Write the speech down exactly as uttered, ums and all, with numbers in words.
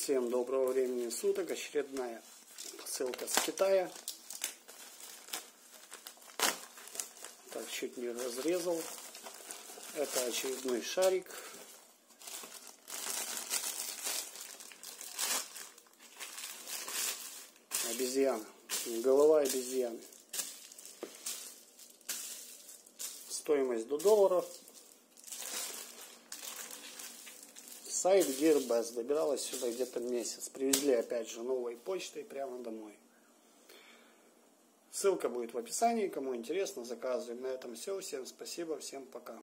Всем доброго времени суток. Очередная посылка с Китая. Так, чуть не разрезал. Это очередной шарик. Обезьяна. Голова обезьяны. Стоимость до доллара. Сайт Gearbest. Добиралась сюда где-то месяц. Привезли опять же новой почтой прямо домой. Ссылка будет в описании. Кому интересно, заказываем. На этом все. Всем спасибо. Всем пока.